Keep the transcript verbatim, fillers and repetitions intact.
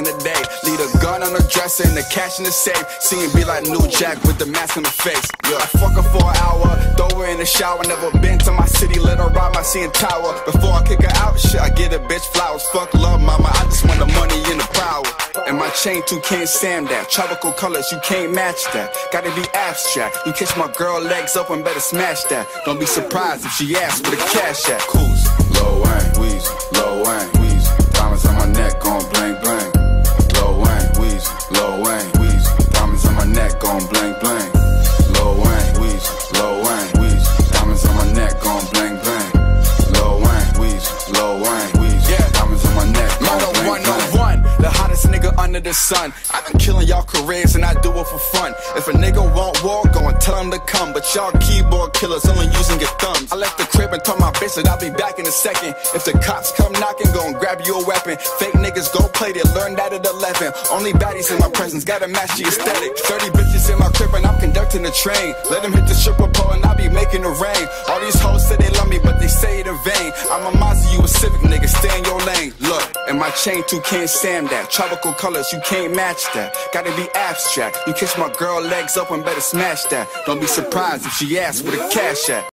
in the day. Leave a gun on the dresser and the cash in the safe. See him be like New Jack with the mask on the face. Yeah, I fuck her for an hour, throw her in the shower. Never been to my city, let her ride my C N Tower. Before I kick her out, shit, I get a bitch flowers. Fuck love, mama, I just want the money and the power. And my chain too can't stand that. Tropical colors, you can't match that. Gotta be abstract. You catch my girl legs up and better smash that. Don't be surprised if she asks for the cash at. Coos. Lil Wayne, Weezy, Lil Wayne, Weezy. Diamonds on my neck gon' bling bling. Lil Wayne, Weezy, Lil Wayne, Weezy. Diamonds on my neck gon' bling bling. Lil Wayne, Weezy, Lil Wayne, Weezy. Diamonds on my neck gon' bling bling. Lil Wayne, Weezy, Lil Wayne, Weezy. Yeah. Diamonds on my neck gon' bling bling. The hottest nigga under the sun. I've been killing y'all careers and I do it for fun. If a nigga want war, go and tell him to come. But y'all keyboard killers only using your thumbs. I left the crib and told my bitch that I'll be back in a second. If the cops come knocking, go and grab you a weapon. Fake niggas go play, they learned that at eleven. Only baddies in my presence, gotta match the aesthetic. thirty bitches in my crib and I'm conducting the train. Let them hit the stripper pole and I'll be making it rain. All these hoes say they love me, but they say it in vain. I'm a Mazda, you a Civic, nigga, stay in your lane. Look, and my chain too can't stand that. Tropical colors, you can't match that. Gotta be abstract. You catch my girl legs up and better smash that. Don't be surprised if she asks for the cash at.